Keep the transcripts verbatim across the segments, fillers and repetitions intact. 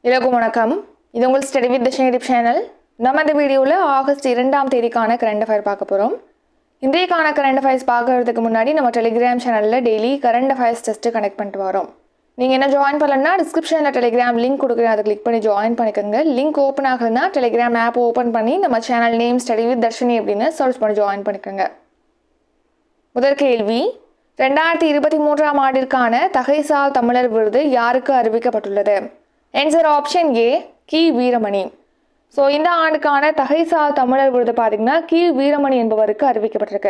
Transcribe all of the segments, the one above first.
எல்லாருக்கும் வணக்கம். இது உங்கள் ஸ்டடி வித் தர்ஷினி சேனல். நம்ம இந்த வீடியோவில் ஆகஸ்ட் இரண்டாம் தேதிக்கான கரண்ட் அஃபேர் பார்க்க போகிறோம். இன்றைக்கான கரண்ட் அஃபேர்ஸ் பார்க்கறதுக்கு முன்னாடி நம்ம டெலிகிராம் சேனலில் daily current affairs test connect பண்ணிட்டு வரோம். நீங்கள் என்ன ஜாயின் பண்ணலன்னா டிஸ்கிரிப்ஷனில் டெலிகிராம் லிங்க் கொடுக்குறேன், அதை கிளிக் பண்ணி ஜாயின் பண்ணிக்கோங்க. லிங்க் ஓப்பன் ஆகுதுன்னா டெலிகிராம் ஆப் ஓப்பன் பண்ணி நம்ம channel name study with Dharshini அப்படின்னு சர்ச் பண்ணி ஜாயின் பண்ணிக்கோங்க. முதல் கேள்வி, ரெண்டாயிரத்தி இருபத்தி மூன்றாம் ஆண்டிற்கான தகைசால் தமிழர் விருது யாருக்கு அறிவிக்கப்பட்டுள்ளது? ஆன்சர் ஆப்ஷன் ஏ, கி வீரமணி. ஸோ இந்த ஆண்டுக்கான தகைசால் தமிழர் விருது பார்த்தீங்கன்னா கி வீரமணி என்பவருக்கு அறிவிக்கப்பட்டிருக்கு.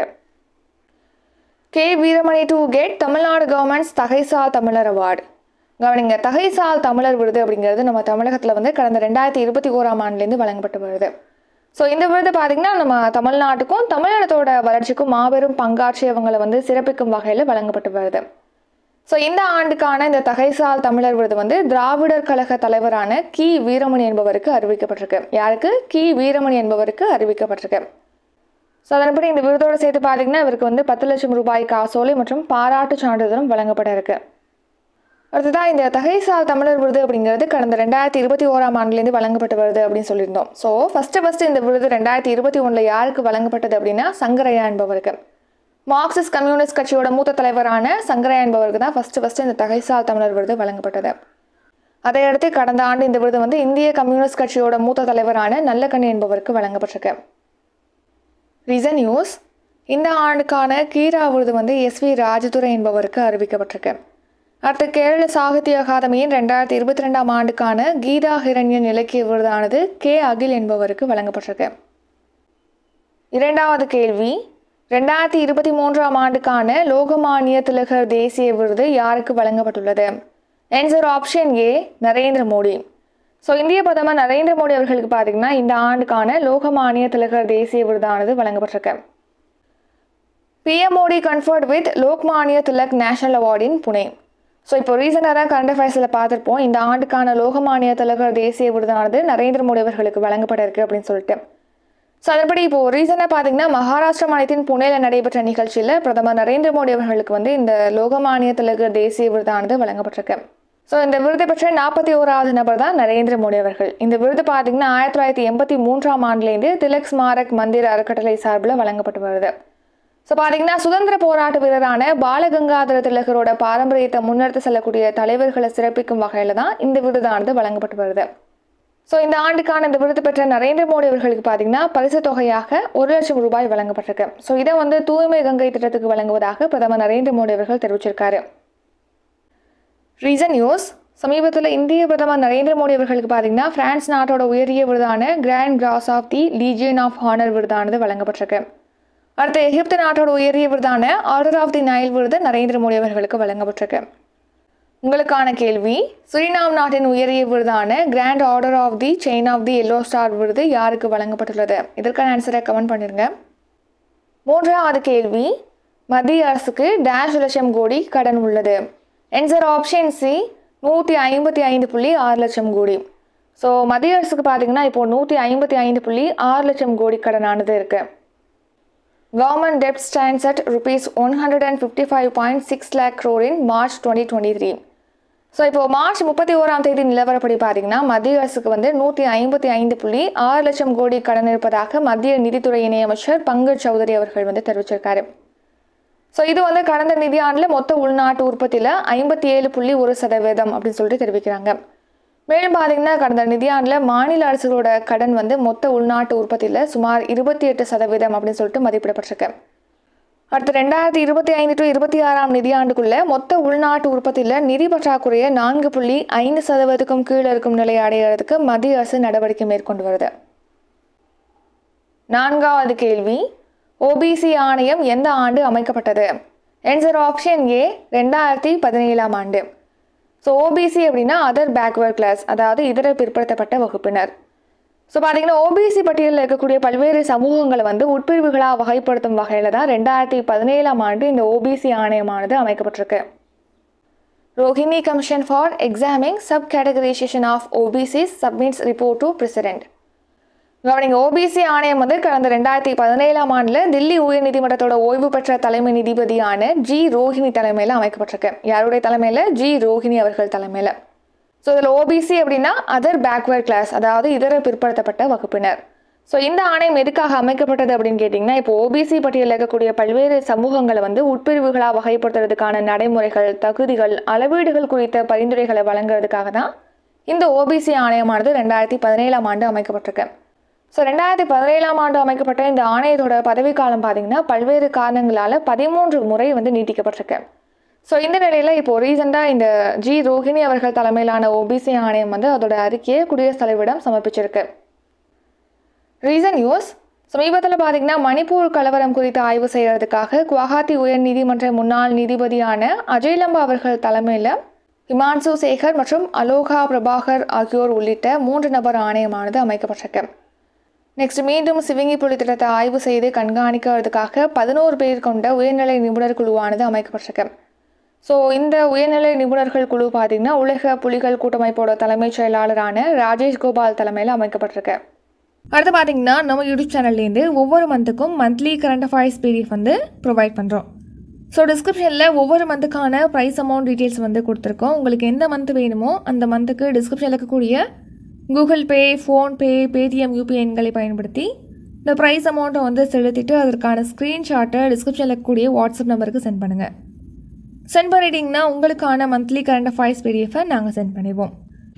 K Veeramani to get Tamil Nadu government's Thagaisal Thamizhar award. கவனிங்க, தகைசால் தமிழர் விருது அப்படிங்கிறது நம்ம தமிழகத்தில் வந்து கடந்த ரெண்டாயிரத்தி இருபத்தி ஓராம் ஆண்டுலேருந்து வழங்கப்பட்டு வருது. ஸோ இந்த விருது பார்த்திங்கன்னா நம்ம தமிழ்நாட்டுக்கும் தமிழகத்தோட வளர்ச்சிக்கும் மாபெரும் பங்காற்றியவங்களை வந்து சிறப்பிக்கும் வகையில் வழங்கப்பட்டு வருது. ஸோ இந்த ஆண்டுக்கான இந்த தகைசால் தமிழர் விருது வந்து திராவிடர் கழக தலைவரான கி வீரமணி என்பவருக்கு அறிவிக்கப்பட்டிருக்கு. யாருக்கு? கி வீரமணி என்பவருக்கு அறிவிக்கப்பட்டிருக்கு. ஸோ அதன்படி இந்த விருதோடு சேர்த்து பார்த்தீங்கன்னா இவருக்கு வந்து பத்து லட்சம் ரூபாய் காசோலை மற்றும் பாராட்டு சான்றிதழும் வழங்கப்பட இருக்கு. அடுத்ததான் இந்த தகைசால் தமிழர் விருது அப்படிங்கிறது கடந்த ரெண்டாயிரத்தி இருபத்தி ஓராம் ஆண்டுலேருந்து வழங்கப்பட்டு வருது அப்படின்னு சொல்லியிருந்தோம். ஸோ ஃபஸ்ட்டு ஃபஸ்ட்டு இந்த விருது ரெண்டாயிரத்தி இருபத்தி ஒன்றில் யாருக்கு வழங்கப்பட்டது அப்படின்னா சங்கரையா என்பவருக்கு. மார்க்சிஸ்ட் கம்யூனிஸ்ட் கட்சியோட மூத்த தலைவரான சங்கரையா என்பவருக்கு தான் ஃபஸ்ட்டு ஃபஸ்ட்டு இந்த தகைசால் தமிழர் விருது வழங்கப்பட்டது. அதையடுத்து கடந்த ஆண்டு இந்த விருது வந்து இந்திய கம்யூனிஸ்ட் கட்சியோட மூத்த தலைவரான நல்லக்கண்ணி என்பவருக்கு வழங்கப்பட்டிருக்கு. ரீசன் நியூஸ், இந்த ஆண்டுக்கான கீரா விருது வந்து எஸ் வி ராஜதுரை என்பவருக்கு அறிவிக்கப்பட்டிருக்கு. அடுத்து கேரள சாகித்ய அகாதமியின் ரெண்டாயிரத்தி இருபத்தி ரெண்டாம் ஆண்டுக்கான கீதா ஹிரண்யன் இலக்கிய விருதானது கே அகில் என்பவருக்கு வழங்கப்பட்டிருக்கு. இரண்டாவது கேள்வி, ரெண்டாயிரத்தி இருபத்தி மூன்றாம் ஆண்டுக்கான லோகமானிய திலகர் தேசிய விருது யாருக்கு வழங்கப்பட்டுள்ளது? Answer option A, Narendra Modi. So இந்திய பிரதமர் நரேந்திர மோடி அவர்களுக்கு பார்த்தீங்கன்னா இந்த ஆண்டுக்கான லோகமானிய திலகர் தேசிய விருதானது வழங்கப்பட்டிருக்கு. PM Modi conferred with Lokmanya Tilak national award in Pune. So இப்போ ரீசெண்டாக தான் கரண்ட் அஃபேர்ஸில் பார்த்துருப்போம், இந்த ஆண்டுக்கான லோகமானிய திலகர் தேசிய விருதானது நரேந்திர மோடி அவர்களுக்கு வழங்கப்பட இருக்கு அப்படின்னு சொல்லிட்டு. ஸோ அதன்படி இப்போது ரீசனாக பார்த்தீங்கன்னா மகாராஷ்டிரா மாநிலத்தின் புனேயில் நடைபெற்ற நிகழ்ச்சியில் பிரதமர் நரேந்திர மோடி அவர்களுக்கு வந்து இந்த லோகமானிய திலகர் தேசிய விருதானது வழங்கப்பட்டிருக்கு. ஸோ இந்த விருது பெற்ற நாற்பத்தி ஓராவது நபர் தான் நரேந்திர மோடி அவர்கள். இந்த விருது பார்த்தீங்கன்னா ஆயிரத்தி தொள்ளாயிரத்தி எண்பத்தி மூன்றாம் ஆண்டுலேருந்து திலக் ஸ்மாரக் மந்திர் அறக்கட்டளை சார்பில் வழங்கப்பட்டு வருது. ஸோ பார்த்தீங்கன்னா சுதந்திர போராட்ட வீரரான பாலகங்காதர திலகரோட பாரம்பரியத்தை முன்னெடுத்து செல்லக்கூடிய தலைவர்களை சிறப்பிக்கும் வகையில் தான் இந்த விருதானது வழங்கப்பட்டு வருது. ஸோ இந்த ஆண்டுக்கான இந்த விருது பெற்ற நரேந்திர மோடி அவர்களுக்கு பார்த்தீங்கன்னா பரிசு தொகையாக ஒரு லட்சம் ரூபாய் வழங்கப்பட்டிருக்கு. ஸோ இதை வந்து தூய்மை கங்கை திட்டத்துக்கு வழங்குவதாக பிரதமர் நரேந்திர மோடி அவர்கள் தெரிவிச்சிருக்காரு. ரீசன் நியூஸ், சமீபத்தில் இந்திய பிரதமர் நரேந்திர மோடி அவர்களுக்கு பார்த்தீங்கன்னா பிரான்ஸ் நாட்டோட உயரிய விருதான grand cross of the legion of honour விருதானது வழங்கப்பட்டிருக்கு. அடுத்து எகிப்து நாட்டோட உயரிய விருதான ஆர்டர் ஆஃப் தி நைல் விருது நரேந்திர மோடி அவர்களுக்கு வழங்கப்பட்டிருக்கு. உங்களுக்கான கேள்வி, சுரினாம் நாட்டின் உயரிய விருதான grand order of the chain of the yellow star விருது யாருக்கு வழங்கப்பட்டுள்ளது? இதற்கான ஆன்சரை கமெண்ட் பண்ணிருங்க. மூன்றாவது கேள்வி, மத்திய அரசுக்கு டேஷ் லட்சம் கோடி கடன் உள்ளது? ஆன்சர் ஆப்ஷன் சி, நூற்றி ஐம்பத்தி ஐந்து புள்ளி ஆறு லட்சம் கோடி. ஸோ மத்திய அரசுக்கு பார்த்தீங்கன்னா இப்போ நூற்றி ஐம்பத்தி ஐந்து புள்ளி ஆறு லட்சம் கோடி கடனானது இருக்கு. கவர்மெண்ட் டெப்ட் stands at rupees one hundred and fifty five point six lakh crore in March twenty twenty three. So இப்போ மார்ச் முப்பத்தி ஓராம் தேதி நிலவரப்படி பார்த்தீங்கன்னா மத்திய அரசுக்கு வந்து நூற்றி ஐம்பத்தி ஐந்து புள்ளி ஆறு லட்சம் கோடி கடன் இருப்பதாக மத்திய நிதித்துறை இணையமைச்சர் பங்கஜ் சௌதரி அவர்கள் வந்து தெரிவிச்சிருக்காரு. ஸோ இது வந்து கடந்த நிதியாண்டில் மொத்த உள்நாட்டு உற்பத்தியில் ஐம்பத்தி ஏழு புள்ளி ஒரு சதவீதம் அப்படின்னு சொல்லிட்டு தெரிவிக்கிறாங்க. மேலும் பார்த்தீங்கன்னா கடந்த நிதியாண்டில் மாநில அரசுகளோட கடன் வந்து மொத்த உள்நாட்டு உற்பத்தியில் சுமார் இருபத்தி எட்டு சதவீதம் அப்படின்னு சொல்லிட்டு மதிப்பிடப்பட்டிருக்கு. அடுத்து ரெண்டாயிரத்தி இருபத்தி ஐந்து டு இருபத்தி ஆறாம் நிதியாண்டுக்குள்ள மொத்த உள்நாட்டு உற்பத்தியில் நிதி பற்றாக்குறையை நான்கு புள்ளி ஐந்து சதவீதத்துக்கும் கீழே இருக்கும் நிலையை அடைகிறதுக்கு மத்திய அரசு நடவடிக்கை மேற்கொண்டு வருது. நான்காவது கேள்வி, ஓபிசி ஆணையம் எந்த ஆண்டு அமைக்கப்பட்டது? ஆன்சர் ஆப்ஷன் ஏ, ரெண்டாயிரத்தி பதினேழாம் ஆண்டு. ஸோ ஓபிசி அப்படின்னா அதர் பேக்வர்ட் கிளாஸ், அதாவது இதர பிற்படுத்தப்பட்ட வகுப்பினர். ஸோ பார்த்தீங்கன்னா ஓபிசி பட்டியலில் இருக்கக்கூடிய பல்வேறு சமூகங்களை வந்து உட்பிரிவுகளாக வகைப்படுத்தும் வகையில் தான் ரெண்டாயிரத்தி பதினேழாம் ஆண்டு இந்த ஓபிசி ஆணையமானது அமைக்கப்பட்டிருக்கு. Rohini commission for examining sub categorization of OBCs submits report to president. கவனிங்க, ஓபிசி ஆணையம் வந்து கடந்த ரெண்டாயிரத்தி பதினேழாம் ஆண்டில் தில்லி உயர்நீதிமன்றத்தோட ஓய்வு பெற்ற தலைமை நீதிபதியான ஜி ரோஹிணி தலைமையில் அமைக்கப்பட்டிருக்கு. யாருடைய தலைமையில்? ஜி ரோஹிணி அவர்கள் தலைமையில். ஸோ இதில் ஓபிசி அப்படின்னா அதர் பேக்வேர்ட் கிளாஸ், அதாவது இதர பிற்படுத்தப்பட்ட வகுப்பினர். ஸோ இந்த ஆணையம் எதுக்காக அமைக்கப்பட்டது அப்படின்னு கேட்டிங்கன்னா, இப்போ ஓபிசி பட்டியலில் இருக்கக்கூடிய பல்வேறு சமூகங்களை வந்து உட்பிரிவுகளாக வகைப்படுத்துறதுக்கான நடைமுறைகள், தகுதிகள், அளவீடுகள் குறித்த பரிந்துரைகளை வழங்குறதுக்காக தான் இந்த ஓபிசி ஆணையமானது ரெண்டாயிரத்தி பதினேழாம் ஆண்டு அமைக்கப்பட்டிருக்கு. ஸோ ரெண்டாயிரத்தி பதினேழாம் ஆண்டு அமைக்கப்பட்ட இந்த ஆணையத்தோட பதவிக்காலம் பார்த்தீங்கன்னா பல்வேறு காரணங்களால் பதிமூன்று முறை வந்து நீட்டிக்கப்பட்டிருக்கு. ஸோ இந்த நிலையில் இப்போ ரீசெண்டாக இந்த ஜி ரோஹிணி அவர்கள் தலைமையிலான ஓபிசி ஆணையம் வந்து அதோட அறிக்கையை குடியரசுத் தலைவரிடம் சமர்ப்பிச்சிருக்கு. ரீசன் நியூஸ் சமீபத்தில் பார்த்தீங்கன்னா மணிப்பூர் கலவரம் குறித்து ஆய்வு செய்கிறதுக்காக குவஹாத்தி உயர் நீதிமன்ற முன்னாள் நீதிபதியான அஜய் லம்பா அவர்கள் தலைமையில் ஹிமான்சு சேகர் மற்றும் அலோகா பிரபாகர் ஆகியோர் உள்ளிட்ட மூன்று நபர் ஆணையமானது அமைக்கப்பட்டிருக்கு. நெக்ஸ்ட் மீண்டும் சிவிங்கி புலி திட்டத்தை ஆய்வு செய்து கண்காணிக்கிறதுக்காக பதினோரு பேர் கொண்ட உயர்நிலை நிபுணர் குழுவானது அமைக்கப்பட்டிருக்கு. ஸோ இந்த உயர்நிலை நிபுணர்கள் குழு பார்த்தீங்கன்னா உலக புலிகள் கூட்டமைப்போட தலைமைச் செயலாளரான ராஜேஷ் கோபால் தலைமையில் அமைக்கப்பட்டிருக்கு. அடுத்து பார்த்தீங்கன்னா நம்ம யூடியூப் சேனல்லேருந்து ஒவ்வொரு மந்த்துக்கும் மந்த்லி கரண்ட் அஃபேர்ஸ் பிடிஎஃப் வந்து ப்ரொவைட் பண்ணுறோம். ஸோ டிஸ்கிரிப்ஷனில் ஒவ்வொரு மந்த்துக்கான ப்ரைஸ் அமௌண்ட் டீட்டெயில்ஸ் வந்து கொடுத்துருக்கோம். உங்களுக்கு எந்த மந்த் வேணுமோ அந்த மந்த்துக்கு டிஸ்கிரிப்ஷனில் இருக்கக்கூடிய Google Pay, PhonePe, Paytm UPI எண்களை பயன்படுத்தி இந்த ப்ரைஸ் அமௌண்ட்டை வந்து செலுத்திட்டு அதற்கான ஸ்க்ரீன்ஷாட்டை டிஸ்கிரிப்ஷனில் இருக்கக்கூடிய வாட்ஸ்அப் நம்பருக்கு சென்ட் பண்ணுங்கள். சென்ட் பண்ணிட்டீங்கன்னா உங்களுக்கான மந்த்லி கரண்ட் அஃபேர்ஸ் பிடிஎஃபை நாங்கள் சென்ட் பண்ணிடுவோம்.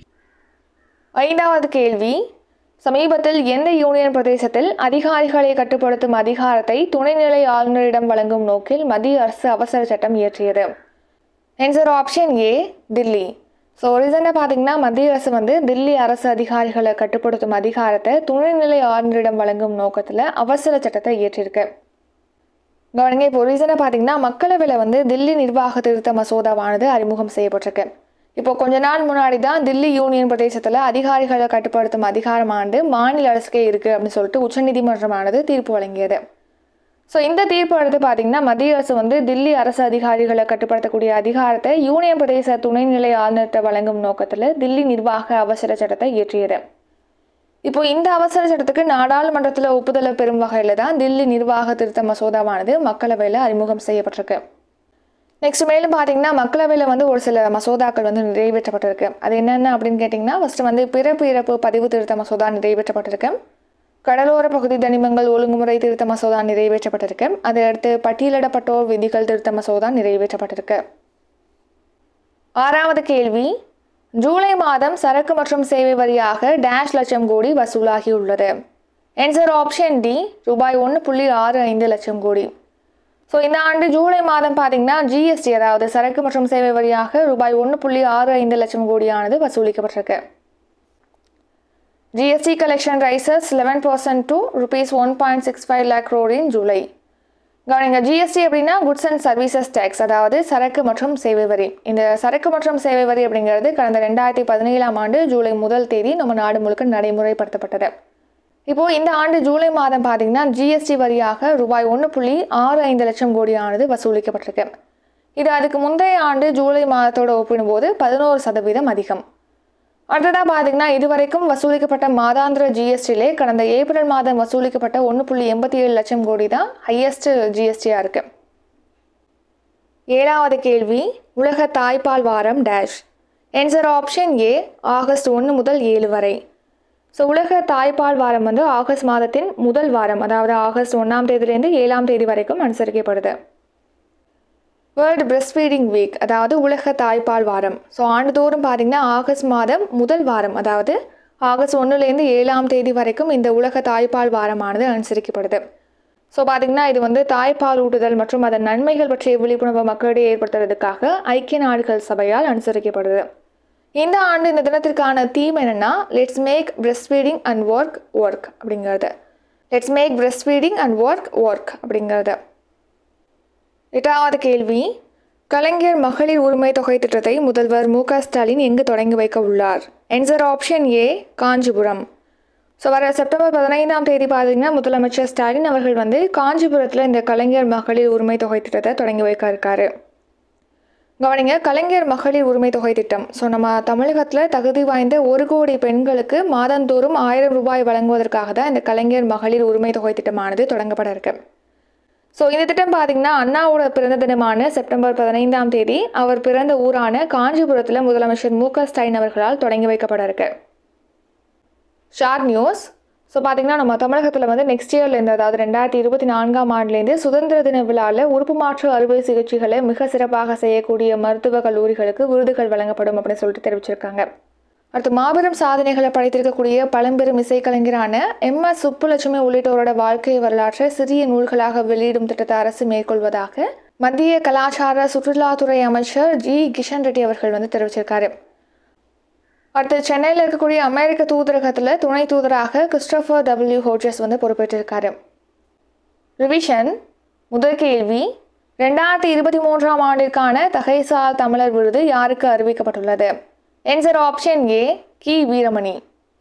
ஐந்தாவது கேள்வி, சமீபத்தில் எந்த யூனியன் பிரதேசத்தில் அதிகாரிகளை கட்டுப்படுத்தும் அதிகாரத்தை துணைநிலை ஆளுநரிடம் வழங்கும் நோக்கில் மத்திய அரசு அவசர சட்டம் இயற்றியது? Answer option A, Delhi. So ரீசனாக பார்த்தீங்கன்னா மத்திய அரசு வந்து தில்லி அரசு அதிகாரிகளை கட்டுப்படுத்தும் அதிகாரத்தை துணைநிலை ஆளுநரிடம் வழங்கும் நோக்கத்தில் அவசர சட்டத்தை இயற்றியிருக்கு. கவனிங்க, இப்போ ரீசனாக பார்த்தீங்கன்னா மக்களவையில் வந்து தில்லி நிர்வாக திருத்த மசோதாவானது அறிமுகம் செய்யப்பட்டிருக்கு. இப்போ கொஞ்ச நாள் முன்னாடி தான் தில்லி யூனியன் பிரதேசத்தில் அதிகாரிகளை கட்டுப்படுத்தும் அதிகாரமானது மாநில அரசுக்கே இருக்குது அப்படின்னு சொல்லிட்டு உச்சநீதிமன்றமானது தீர்ப்பு வழங்கியது. ஸோ இந்த தீர்ப்பு அடுத்து பார்த்தீங்கன்னா மத்திய அரசு வந்து தில்லி அரசு அதிகாரிகளை கட்டுப்படுத்தக்கூடிய அதிகாரத்தை யூனியன் பிரதேச துணைநிலை ஆளுநர்கிட்ட வழங்கும் நோக்கத்தில் தில்லி நிர்வாக அவசர சட்டத்தை இயற்றியது. இப்போ இந்த அவசர சட்டத்துக்கு நாடாளுமன்றத்தில் ஒப்புதலை பெறும் வகையில் தான் தில்லி நிர்வாக திருத்த மசோதாவானது மக்களவையில் அறிமுகம் செய்யப்பட்டிருக்கு. நெக்ஸ்ட் மேலும் பார்த்தீங்கன்னா மக்களவையில் வந்து ஒரு சில மசோதாக்கள் வந்து நிறைவேற்றப்பட்டிருக்கு. அது என்னென்ன அப்படின்னு கேட்டிங்கன்னா, ஃபஸ்ட்டு வந்து பிறப்பு இறப்பு பதிவு திருத்த மசோதா நிறைவேற்றப்பட்டிருக்கு. கடலோர பகுதி தனிமங்கள் ஒழுங்குமுறை திருத்த மசோதா நிறைவேற்றப்பட்டிருக்கு. அதையடுத்து பட்டியலிடப்பட்டோர் விதிகள் திருத்த மசோதா நிறைவேற்றப்பட்டிருக்கு. ஆறாவது கேள்வி, ஜூலை மாதம் சரக்கு மற்றும் சேவை வரியாக டேஷ் லட்சம் கோடி வசூலாகியுள்ளது. ஆன்சர் ஆப்ஷன் டி, ரூபாய் ஒன்று புள்ளி ஆறு ஐந்து லட்சம் கோடி. ஸோ இந்த ஆண்டு ஜூலை மாதம் பார்த்தீங்கன்னா ஜிஎஸ்டி, அதாவது சரக்கு மற்றும் சேவை வரியாக ரூபாய் ஒன்று புள்ளி ஆறு ஐந்து லட்சம் கோடியானது வசூலிக்கப்பட்டிருக்கு. GST collection rises eleven percent to rupees one point six five lakh crore in July. கவனிங்க, ஜிஎஸ்டி அப்படின்னா குட்ஸ் அண்ட் சர்வீசஸ் டேக்ஸ், அதாவது சரக்கு மற்றும் சேவை வரி. இந்த சரக்கு மற்றும் சேவை வரி அப்படிங்கிறது கடந்த ரெண்டாயிரத்தி பதினேழாம் ஆண்டு ஜூலை முதல் தேதி நம்ம நாடு முழுக்க நடைமுறைப்படுத்தப்பட்டது. இப்போது இந்த ஆண்டு ஜூலை மாதம் பார்த்தீங்கன்னா ஜிஎஸ்டி வரியாக ரூபாய் ஒன்று புள்ளி ஆறு ஐந்து லட்சம் கோடியானது வசூலிக்கப்பட்டிருக்கு. இது அதுக்கு முந்தைய ஆண்டு ஜூலை மாதத்தோடு ஒப்பிடும்போது பதினோரு சதவீதம் அதிகம். அடுத்ததாக பார்த்தீங்கன்னா இதுவரைக்கும் வசூலிக்கப்பட்ட மாதாந்திர ஜிஎஸ்டியிலே கடந்த ஏப்ரல் மாதம் வசூலிக்கப்பட்ட ஒன்று புள்ளி எண்பத்தி ஏழு லட்சம் கோடி தான் ஹையஸ்ட் ஜிஎஸ்டியாக இருக்குது. ஏழாவது கேள்வி, உலக தாய்ப்பால் வாரம் dash. Answer option A, August ஒன்று முதல் ஏழு வரை. ஸோ உலக தாய்ப்பால் வாரம் வந்து ஆகஸ்ட் மாதத்தின் முதல் வாரம், அதாவது ஆகஸ்ட் ஒன்றாம் தேதியிலேருந்து ஏழாம் தேதி வரைக்கும் அனுசரிக்கப்படுது. வேர்ல்டு பிரெஸ்ட் ஃபீடிங் வீக், அதாவது உலக தாய்ப்பால் வாரம். ஸோ ஆண்டுதோறும் பார்த்தீங்கன்னா ஆகஸ்ட் மாதம் முதல் வாரம், அதாவது ஆகஸ்ட் ஒன்றுலேருந்து ஏழாம் தேதி வரைக்கும் இந்த உலக தாய்ப்பால் வாரமானது அனுசரிக்கப்படுது. ஸோ பார்த்தீங்கன்னா இது வந்து தாய்ப்பால் ஊட்டுதல் மற்றும் அதன் நன்மைகள் பற்றிய விழிப்புணர்வு மக்களிடையே ஏற்படுத்துறதுக்காக ஐக்கிய நாடுகள் சபையால் அனுசரிக்கப்படுது. இந்த ஆண்டு இந்த தினத்திற்கான தீம் என்னென்னா, let's make breast feeding and work work அப்படிங்கிறது. Let's make breast feeding and work work அப்படிங்கிறது. எட்டாவது கேள்வி, கலைஞர் மகளிர் உரிமை தொகை திட்டத்தை முதல்வர் மு க ஸ்டாலின் எங்கு தொடங்கி வைக்க உள்ளார்? Answer option A, Kanchipuram. So வர செப்டம்பர் பதினைந்தாம் தேதி பார்த்தீங்கன்னா முதலமைச்சர் ஸ்டாலின் அவர்கள் வந்து காஞ்சிபுரத்தில் இந்த கலைஞர் மகளிர் உரிமை தொகை திட்டத்தை தொடங்கி வைக்க இருக்காரு. கவனிங்க, கலைஞர் மகளிர் உரிமை தொகை திட்டம். ஸோ நம்ம தமிழகத்தில் தகுதி வாய்ந்த ஒரு கோடி பெண்களுக்கு மாதந்தோறும் ஆயிரம் ரூபாய் வழங்குவதற்காக தான் இந்த கலைஞர் மகளிர் உரிமை தொகை திட்டமானது தொடங்கப்பட இருக்கு. ஸோ இந்த திட்டம் பார்த்தீங்கன்னா அண்ணாவோட பிறந்த தினமான செப்டம்பர் பதினைந்தாம் தேதி அவர் பிறந்த ஊரான காஞ்சிபுரத்தில் முதலமைச்சர் மு க ஸ்டாலின் அவர்களால் தொடங்கி வைக்கப்பட இருக்கு. Short news. ஸோ பார்த்தீங்கன்னா நம்ம தமிழகத்தில் வந்து நெக்ஸ்ட் இயர்லேருந்து அதாவது ரெண்டாயிரத்தி இருபத்தி நான்காம் ஆண்டுலேருந்து சுதந்திர தின விழாவில் உறுப்பு மாற்று அறுவை சிகிச்சைகளை மிக சிறப்பாக செய்யக்கூடிய மருத்துவ கல்லூரிகளுக்கு விருதுகள் வழங்கப்படும் அப்படின்னு சொல்லிட்டு தெரிவிச்சிருக்காங்க. அடுத்து மாபெரும் சாதனைகளை படைத்திருக்கக்கூடிய பழம்பெரும் இசைக்கலைஞரான எம் எஸ் சுப்புலட்சுமி உள்ளிட்டோரோட வாழ்க்கை வரலாற்றை சிறிய நூல்களாக வெளியிடும் திட்டத்தை அரசு மேற்கொள்வதாக மத்திய கலாச்சார சுற்றுலாத்துறை அமைச்சர் ஜி கிஷன் ரெட்டி அவர்கள் வந்து தெரிவிச்சிருக்காரு. அடுத்து சென்னையில் இருக்கக்கூடிய அமெரிக்க தூதரகத்தில் துணை தூதராக கிறிஸ்டோபர் டபிள்யூ ஹோஜஸ் வந்து பொறுப்பேற்றிருக்காரு. ரிவிஷன். முதல் கேள்வி, ரெண்டாயிரத்தி இருபத்தி மூன்றாம் ஆண்டிற்கான தகைசால் தமிழர் விருது யாருக்கு அறிவிக்கப்பட்டுள்ளது? ஆன்சர் ஆப்ஷன் ஏ கி வீரமணி.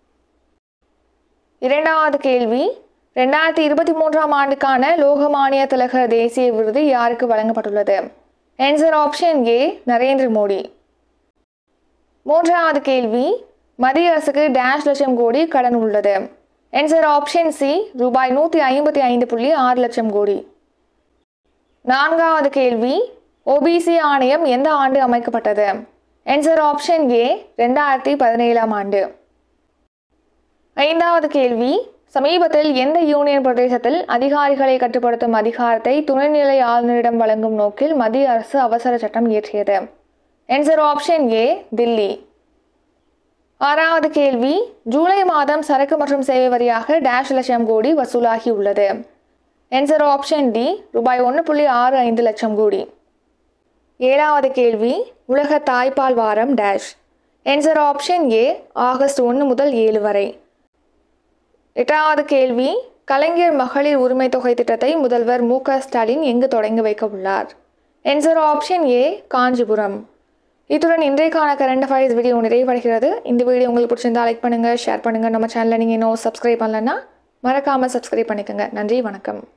இரண்டாவது கேள்வி, ரெண்டாயிரத்தி இருபத்தி மூன்றாம் ஆண்டுக்கான லோகமானிய திலகர் தேசிய விருது யாருக்கு வழங்கப்பட்டுள்ளது? Answer option A Narendra Modi. மூன்றாவது கேள்வி, மத்திய அரசுக்கு டேஷ் லட்சம் கோடி கடன் உள்ளது? ஆன்சர் ஆப்ஷன் சி ரூபாய் நூற்றி ஐம்பத்தி ஐந்து புள்ளி ஆறு லட்சம் கோடி. நான்காவது கேள்வி, ஓபிசி ஆணையம் எந்த ஆண்டு அமைக்கப்பட்டது? ஆன்சர் ஆப்ஷன் ஏ ரெண்டாயிரத்தி பதினேழாம் ஆண்டு. ஐந்தாவது கேள்வி, சமீபத்தில் எந்த யூனியன் பிரதேசத்தில் அதிகாரிகளை கட்டுப்படுத்தும் அதிகாரத்தை துணைநிலை ஆளுநரிடம் வழங்கும் நோக்கில் மத்திய அரசு அவசர சட்டம் இயற்றியது? Answer option A Delhi. ஆறாவது கேள்வி, ஜூலை மாதம் சரக்கு மற்றும் சேவை வரியாக டேஷ் லட்சம் கோடி வசூலாகி உள்ளது? ஆன்சர் ஆப்ஷன் டி ரூபாய் ஒன்று புள்ளி ஆறு ஐந்து லட்சம் கோடி. ஏழாவது கேள்வி, உலக தாய்ப்பால் வாரம் dash? Answer option A August ஒன்று முதல் ஏழு வரை. எட்டாவது கேள்வி, கலைஞர் மகளிர் உரிமை தொகை திட்டத்தை முதல்வர் மு க ஸ்டாலின் எங்கு தொடங்கி வைக்க உள்ளார்? Answer option A Kanchipuram. இத்துடன் இன்றைக்கான கரண்ட் அஃபேர்ஸ் வீடியோ நிறைவடைகிறது. இந்த வீடியோ உங்களுக்கு பிடிச்சிருந்தா லைக் பண்ணுங்கள், ஷேர் பண்ணுங்கள். நம்ம சேனலை நீங்கள் இன்னும் சப்ஸ்கிரைப் பண்ணலன்னா மறக்காமல் சப்ஸ்கிரைப் பண்ணிக்கோங்க. நன்றி, வணக்கம்.